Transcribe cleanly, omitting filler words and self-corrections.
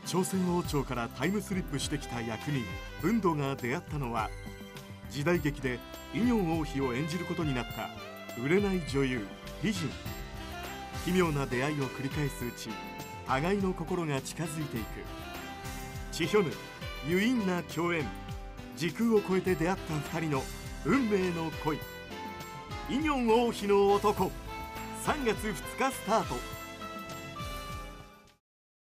朝鮮王朝からタイムスリップしてきた役人文土が出会ったのは、時代劇でイニョン王妃を演じることになった売れない女優美人。奇妙な出会いを繰り返すうち、互いの心が近づいていく。チヒョヌ、ユインな共演。時空を超えて出会った2人の運命の恋。イニョン王妃の男、3月2日スタート。